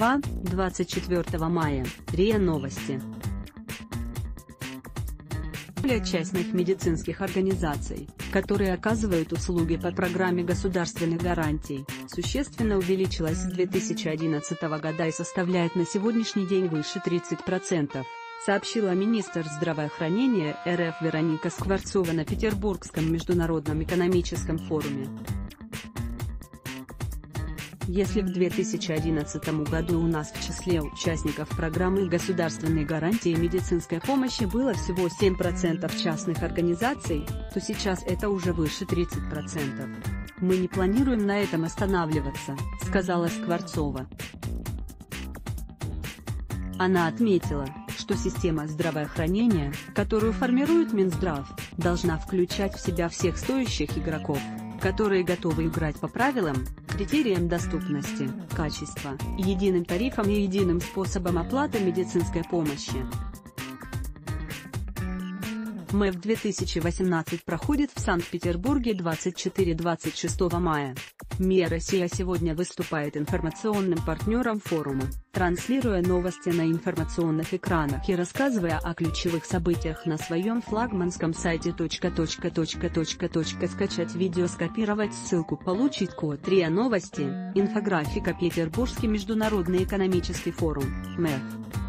Москва, 24 мая, РИА Новости. Доля частных медицинских организаций, которые оказывают услуги по программе государственных гарантий, существенно увеличилась с 2011 года и составляет на сегодняшний день выше 30%, сообщила министр здравоохранения РФ Вероника Скворцова на Петербургском международном экономическом форуме. Если в 2011 году у нас в числе участников программы государственной гарантии медицинской помощи было всего 7% частных организаций, то сейчас это уже выше 30%. Мы не планируем на этом останавливаться, сказала Скворцова. Она отметила, что система здравоохранения, которую формирует Минздрав, должна включать в себя всех стоящих игроков, которые готовы играть по правилам, критериям доступности, качества, единым тарифам и единым способом оплаты медицинской помощи. МЭФ 2018 проходит в Санкт-Петербурге 24-26 мая. МИА Россия сегодня выступает информационным партнером форума, транслируя новости на информационных экранах и рассказывая о ключевых событиях на своем флагманском сайте. Скачать видео, скопировать ссылку, получить код РИА Новости, инфографика Петербургский международный экономический форум, МЭФ.